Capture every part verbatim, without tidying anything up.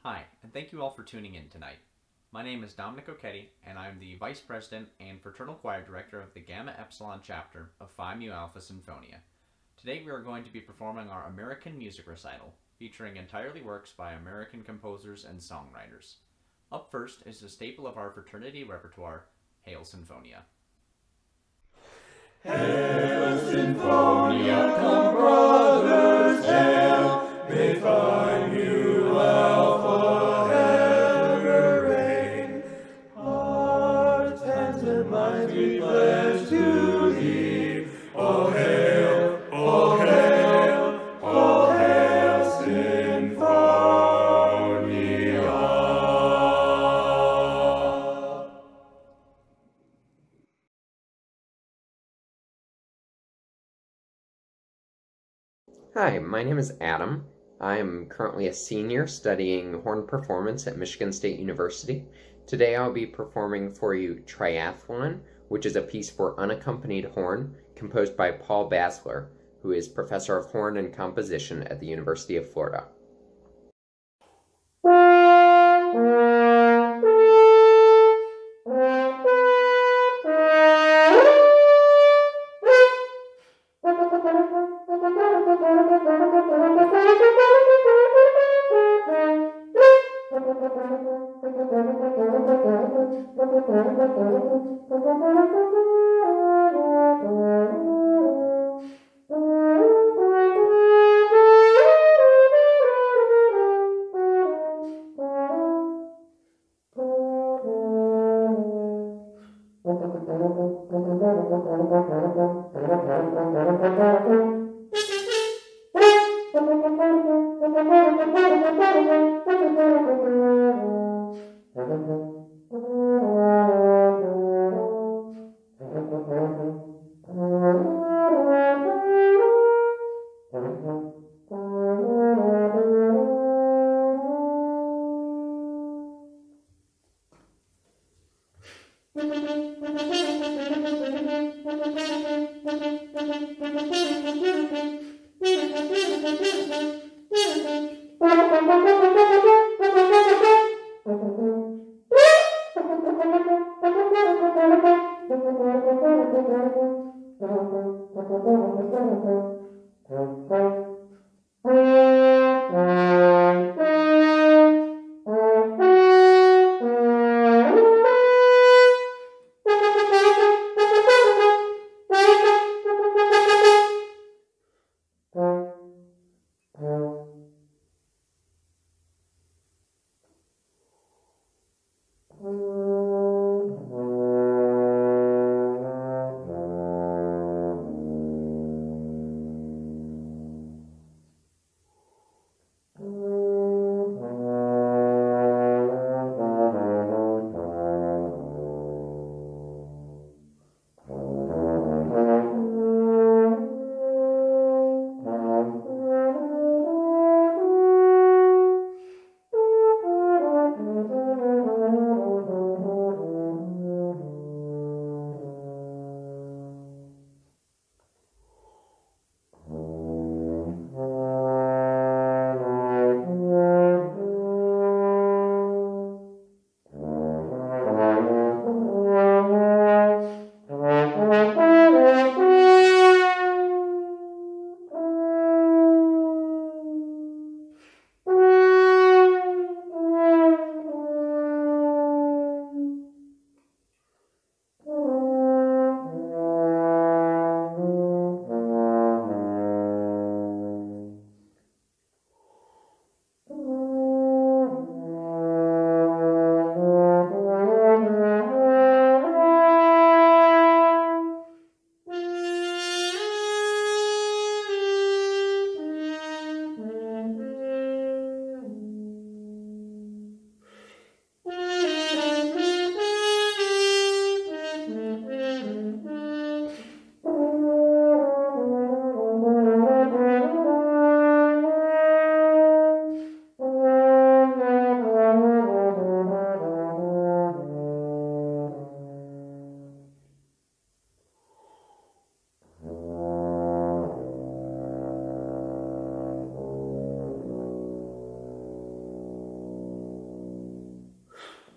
Hi, and thank you all for tuning in tonight. My name is Dominic Ochetti, and I'm the Vice President and Fraternal Choir Director of the Gamma Epsilon chapter of Phi Mu Alpha Sinfonia. Today we are going to be performing our American Music Recital, featuring entirely works by American composers and songwriters. Up first is a staple of our fraternity repertoire, Hail Sinfonia. Hail Sinfonia, come brothers, hail, may Phi Mu Alpha ever reign. Hearts, hands, and minds we pledge to thee. All hail, all hail, all hail Sinfonia. Hi, my name is Adam. I am currently a senior studying horn performance at Michigan State University. Today I'll be performing for you Triathlon, which is a piece for unaccompanied horn composed by Paul Basler, who is professor of horn and composition at the University of Florida.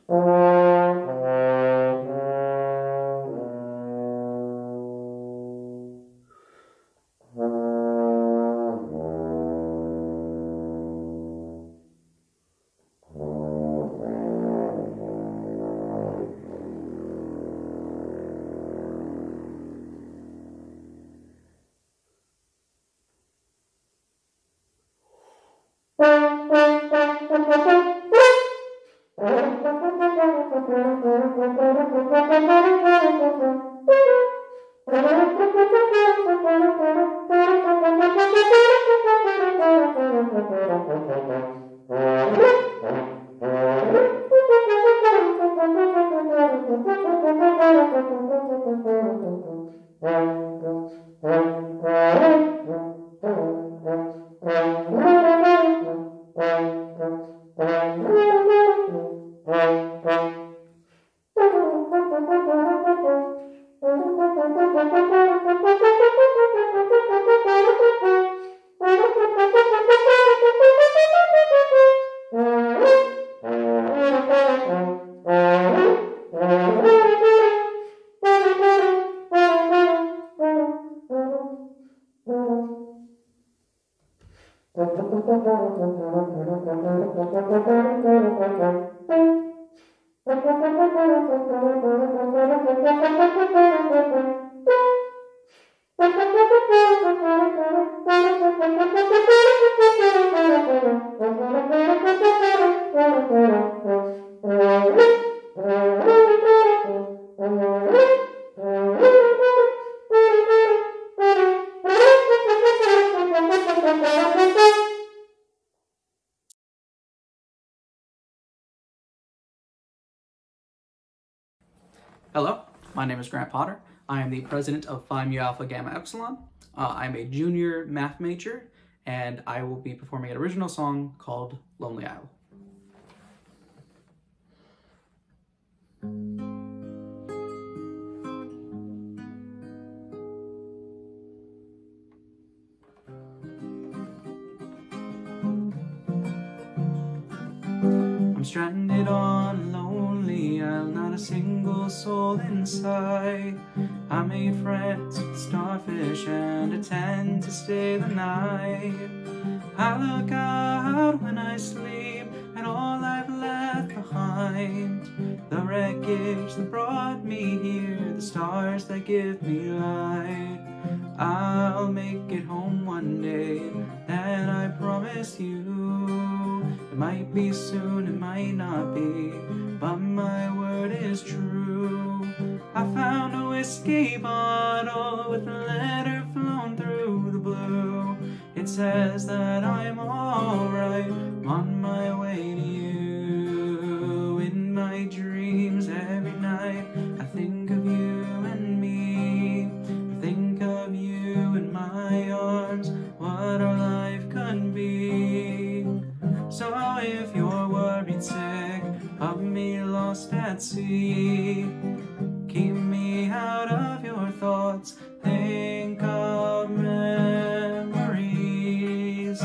Hello, my name is Grant Potter. I am the president of Phi Mu Alpha Gamma Epsilon. Uh, I'm a junior math major, and I will be performing an original song called Lonely Isle. I'm stranded on a lonely isle, not a single soul inside. I made friends with starfish and intend to stay the night. I look out when I sleep at all I've left behind. The wreckage that brought me here, the stars that give me light. I'll make it home one day, that I promise you. It might be soon, it might not be, but my word is true. I found a whiskey bottle with a letter flown through the blue. It says that I'm alright, I'm on my way to you. In my dreams every night, I think of you and me. I think of you in my arms, what our life could be. So if you're worried sick of me lost at sea, keep me out of your thoughts, think of memories.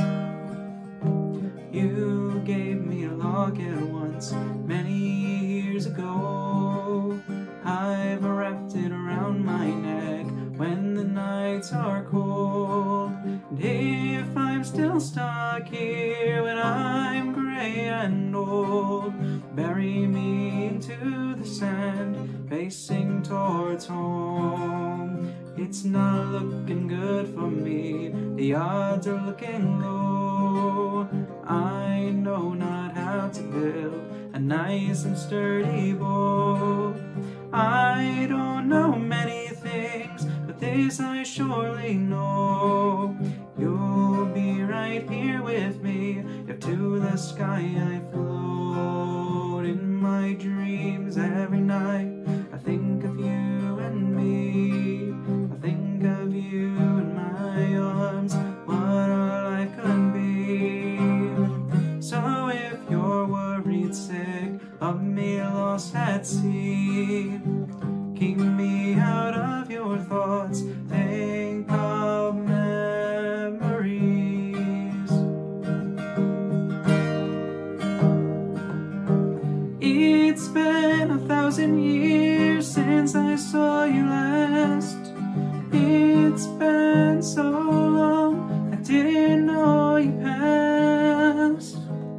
You gave me a locket once, many years ago. I've wrapped it around my neck when the nights are cold. And if I'm still stuck here when I'm gray and old, bury me into the sand, facing towards home. It's not looking good for me, the odds are looking low. I know not how to build a nice and sturdy boat. I don't know many things, but this I surely know. You'll be right here with me, if to the sky I float. In my dreams every night, I think of you and me. I think of you in my arms, what our life could be. So if you're worried sick of me lost at sea, keep me out of your thoughts, think of memories. It's It's been a thousand years since I saw you last. It's been so long, I didn't know you passed.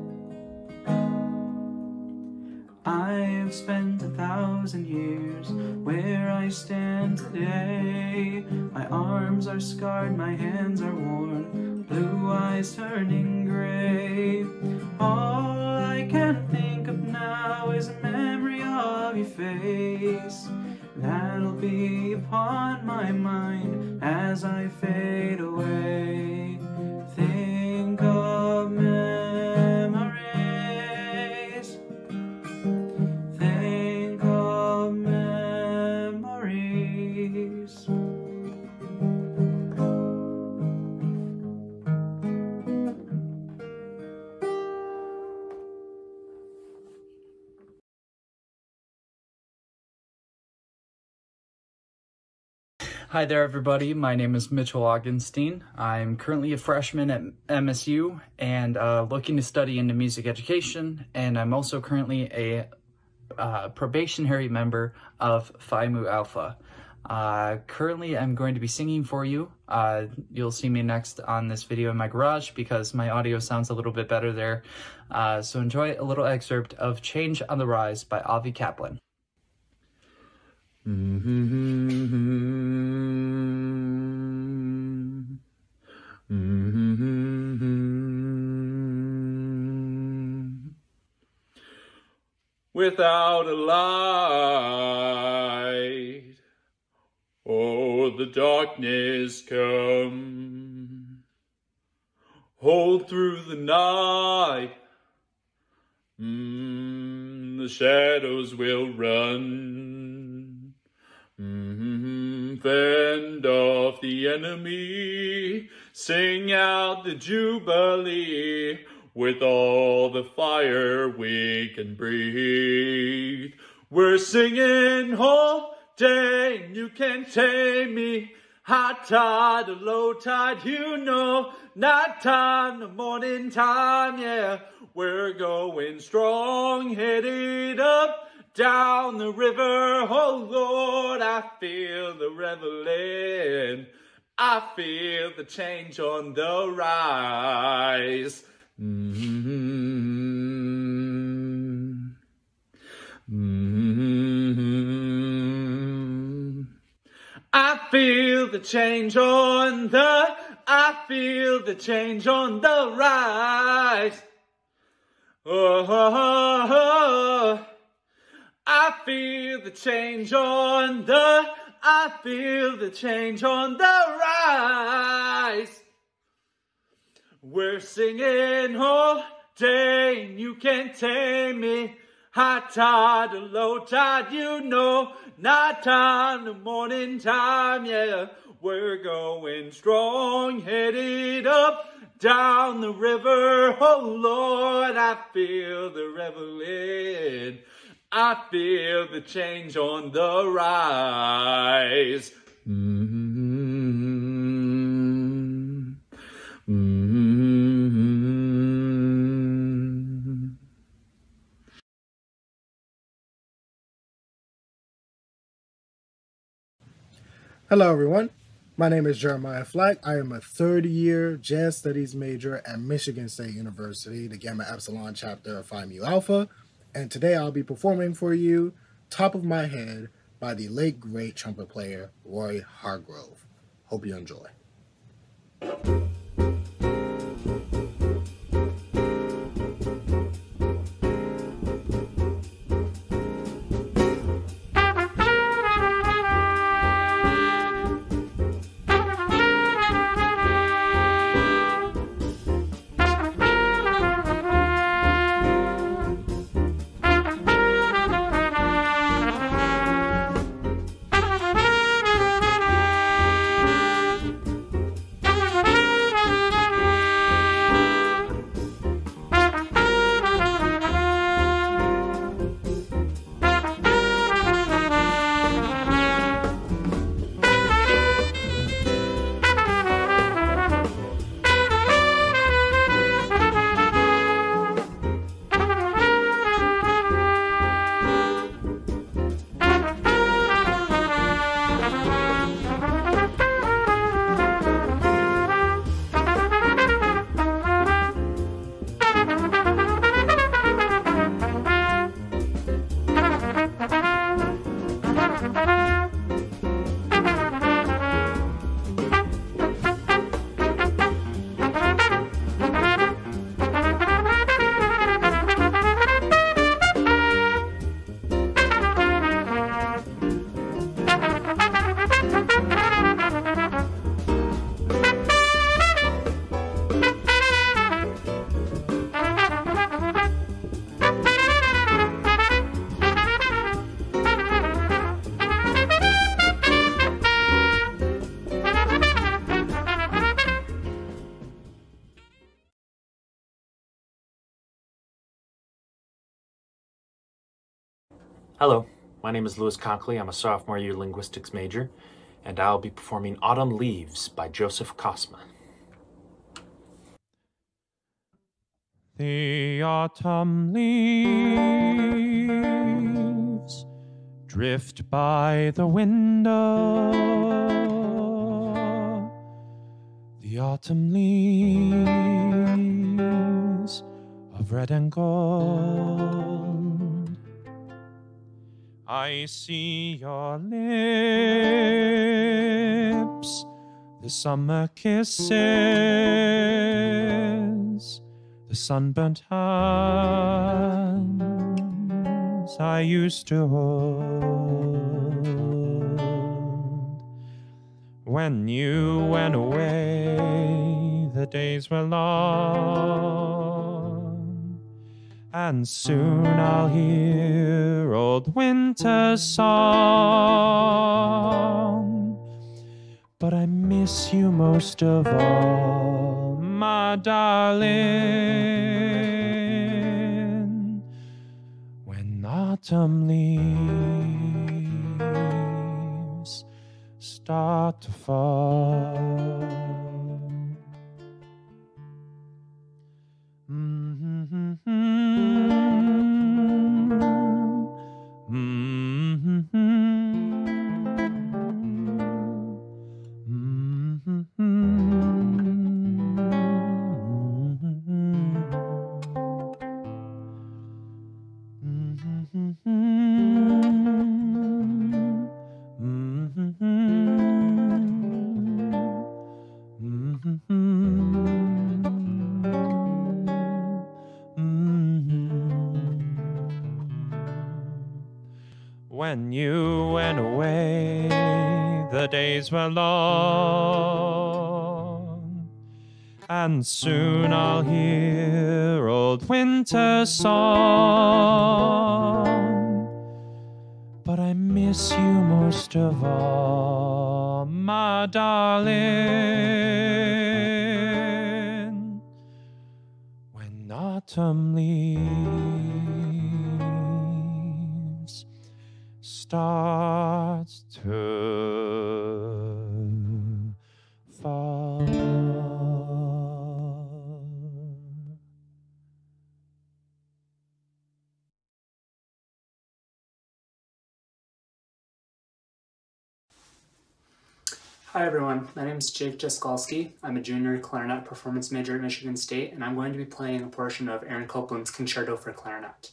I've spent a thousand years where I stand today. My arms are scarred, my hands are worn, blue eyes turning gray. All I can think of now is a memory of your face. That'll be upon my mind as I fade away. Think of memories. Think of memories. Hi there everybody, my name is Mitchell Augenstein. I'm currently a freshman at M S U and uh, looking to study into music education, and I'm also currently a uh, probationary member of Phi Mu Alpha. Uh, currently I'm going to be singing for you. Uh, you'll see me next on this video in my garage because my audio sounds a little bit better there. Uh, so enjoy a little excerpt of Change on the Rise by Avi Kaplan. Mm-hmm. Mm-hmm. Without a light, oh, the darkness come. Hold through the night, mm, the shadows will run. Mm-hmm. Fend off the enemy, sing out the jubilee with all the fire we can breathe. We're singing all day, and you can't tame me. High tide or low tide, you know, night time, the morning time, yeah. We're going strong, headed up, down the river, oh Lord, I feel the reveling. I feel the change on the rise. Mm-hmm. Mm-hmm. I feel the change on the, I feel the change on the rise. Oh, oh, oh, oh. I feel the change on the, I feel the change on the rise. We're singing all day, and you can't tame me. High tide or low tide, you know, night time to morning time, yeah. We're going strong, headed up, down the river, oh Lord, I feel the reveling. I feel the change on the rise. Mm-hmm. Mm-hmm. Hello everyone, my name is Jeremiah Flack. I am a third year Jazz Studies major at Michigan State University, the Gamma Epsilon chapter of Phi Mu Alpha. And today I'll be performing for you Top of My Head by the late great trumpet player Roy Hargrove. Hope you enjoy. Hello, my name is Louis Conkley. I'm a sophomore year linguistics major, and I'll be performing Autumn Leaves by Joseph Kosma. The autumn leaves drift by the window. The autumn leaves of red and gold. I see your lips, the summer kisses, the sunburnt hands I used to hold. When you went away, the days were long, and soon I'll hear old winter's song. But I miss you most of all, my darling, when autumn leaves start to fall. Mm-hmm. When you went away, the days were long, and soon I'll hear old winter's song. But I miss you most of all, my darling, when autumn leaves starts to fall. Hi everyone, my name is Jake Jaskolski. I'm a junior clarinet performance major at Michigan State, and I'm going to be playing a portion of Aaron Copland's Concerto for Clarinet.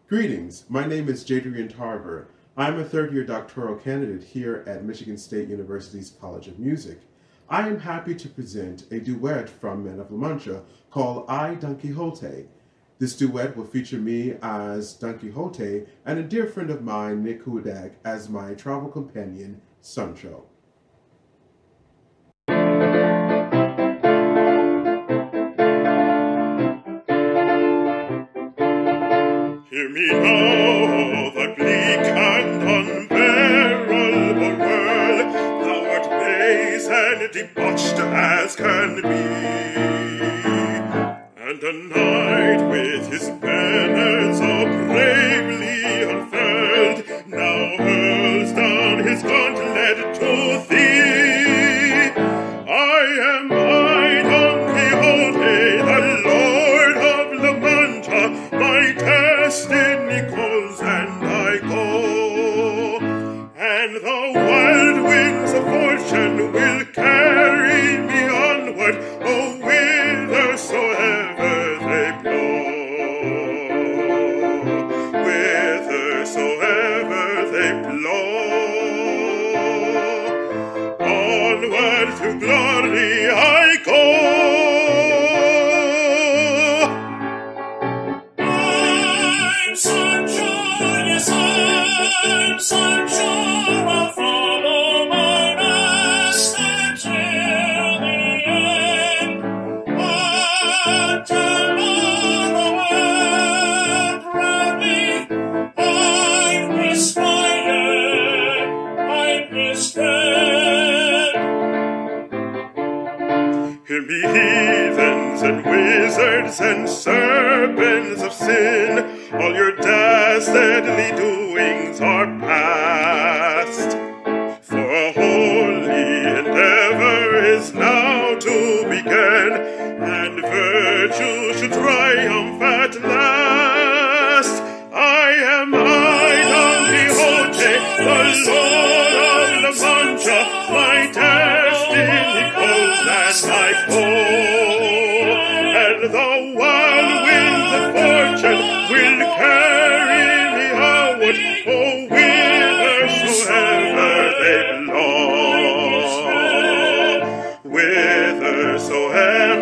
Greetings, my name is Jadrian Tarver. I'm a third-year doctoral candidate here at Michigan State University's College of Music. I am happy to present a duet from Men of La Mancha called I, Don Quixote. This duet will feature me as Don Quixote and a dear friend of mine, Nick Hudak, as my travel companion, Sancho. Hear me now, the bleak and unbearable world, thou art base and debauched as can be. And a knight with his banners all bravely unfurled, now hurls down his gauntlet to thee. I am I, Don Quixote, the Lord of La Mancha, my destiny calls and I go, and the wild winds of fortune will carry me onward, oh, whithersoever they blow, whithersoever they blow. Onward to glory I go. Sancho, yes, I'm Sancho, I'll follow my master till the end. Until all the world round me, I'm his fire, I'm his friend. Hear me, heathens and wizards and serpents of sin, all your dastardly doings are past. For a holy endeavor is now to begin, and virtue should triumph at last. I am I, Don Quixote, the Lord of La Mancha, my destiny calls and I go, and the wild winds of fortune will carry me onward, oh, whithersoever they blow, whithersoever